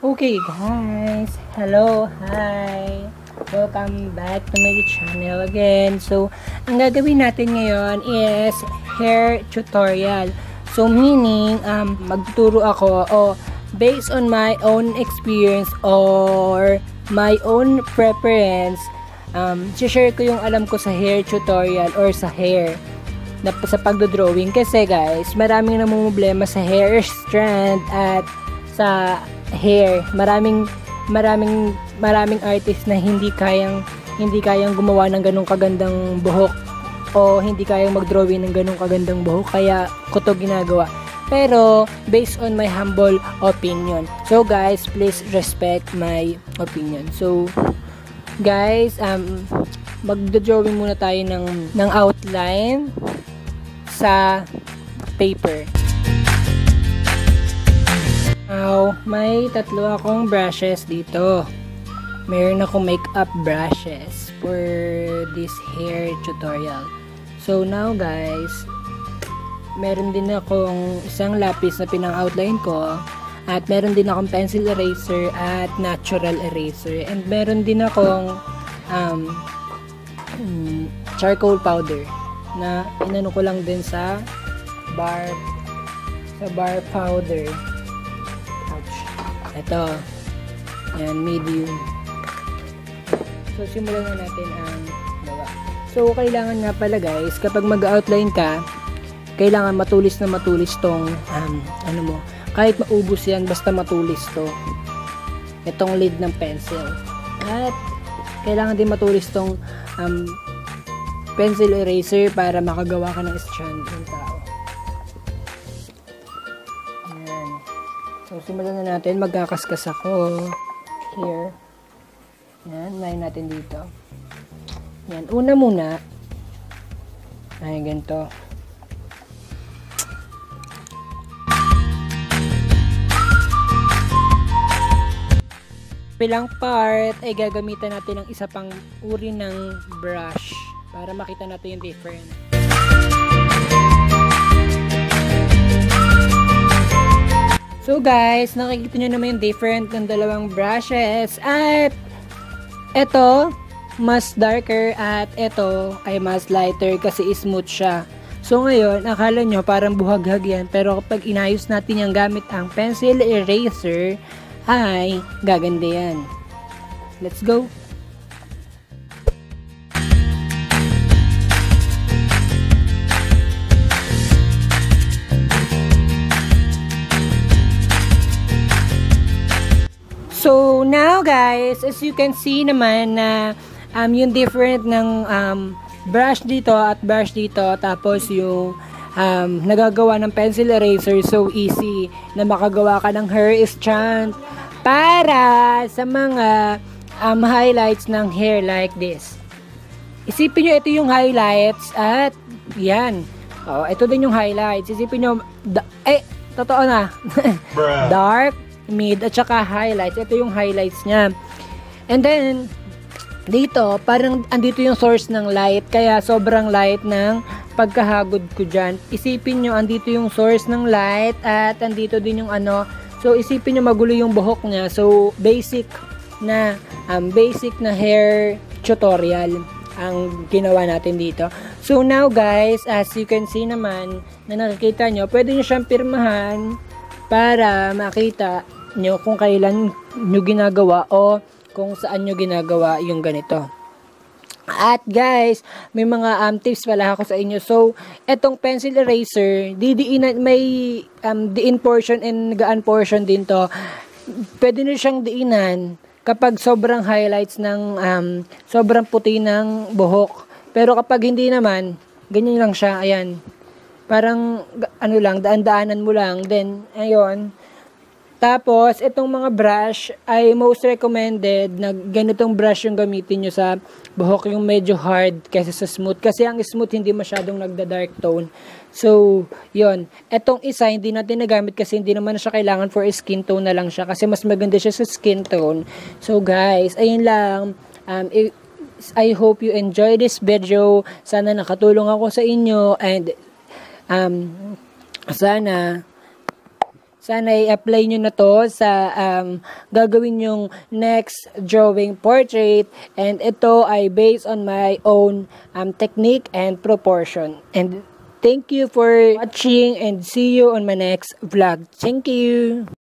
Okay guys, hello, hi, welcome back to my channel again. So, ang gagawin natin ngayon is hair tutorial. So, meaning, magtuturo ako based on my own experience or my own preference, share ko yung alam ko sa hair tutorial or sa hair na sa pagdodrawing. Kasi guys, maraming namumblema sa hair strand at sa hair. Maraming artist na hindi kayang gumawa ng ganung kagandang buhok o hindi kayang mag-drawing ng ganung kagandang buhok, kaya ko to ginagawa. Pero based on my humble opinion. So guys, please respect my opinion. So guys, magdo-drawing muna tayo ng outline sa paper. Now, may tatlo akong brushes dito. Meron akong makeup brushes for this hair tutorial. So now guys, meron din akong isang lapis na pinang-outline ko, at meron din akong pencil eraser at natural eraser, and meron din akong charcoal powder na inano ko lang din sa bar powder. Ito. Yan, medium. So, simulan na natin ang gawa. So, kailangan nga pala guys, kapag mag-outline ka, kailangan matulis na matulis tong, kahit maubos yan, basta matulis to. Itong lid ng pencil. At, kailangan din matulis tong, pencil eraser para makagawa ka ng strand ng tao. So, simulan na natin. Magkakaskas ako. Here. Yan. Line natin dito. Yan. Una muna. Ay, ganito. Pilang part ay gagamitan natin ng isa pang uri ng brush para makita natin yung difference. So guys, nakikita nyo naman yung different ng dalawang brushes, at ito mas darker at ito ay mas lighter kasi smooth siya. So ngayon, akala nyo parang buhaghag yan, pero kapag inayos natin yung gamit ang pencil eraser ay gaganda yan. Let's go! So, now guys, as you can see naman na yung different ng brush dito at brush dito, tapos yung nagagawa ng pencil eraser, so easy na makagawa ka ng hair strand para sa mga highlights ng hair like this. Isipin nyo, ito yung highlights at yan. Ito din yung highlights. Isipin nyo, totoo na. Dark, mid, at saka highlights. Ito yung highlights niya. And then, dito, parang andito yung source ng light. Kaya sobrang light ng pagkahagod ko dyan. Isipin nyo, andito yung source ng light at andito din yung ano. So, isipin nyo, magulo yung buhok niya. So, basic na hair tutorial ang ginawa natin dito. So, now guys, as you can see naman, na nakikita nyo, pwede nyo siyang pirmahan para makita nyo kung kailan nyo ginagawa o kung saan nyo ginagawa yung ganito. At guys, may mga tips pala ako sa inyo. So, etong pencil eraser, may diin portion and gaan portion din to. Pwede nyo siyang diinan kapag sobrang highlights ng sobrang puti ng buhok. Pero kapag hindi naman, ganyan lang siya. Ayan. Parang daan-daanan mo lang. Then, ayun. Tapos, itong mga brush ay most recommended na ganitong brush yung gamitin nyo sa buhok, yung medyo hard kaysa sa smooth. Kasi ang smooth hindi masyadong nagda-dark tone. So, yun. Etong isa, hindi natin nagamit kasi hindi naman siya kailangan for skin tone na lang siya. Kasi mas maganda siya sa skin tone. So, guys, ayun lang. I hope you enjoy this video. Sana nakatulong ako sa inyo. And, sana Sana i-apply nyo na to sa gagawin yung next drawing portrait. And ito ay based on my own technique and proportion. And thank you for watching and see you on my next vlog. Thank you!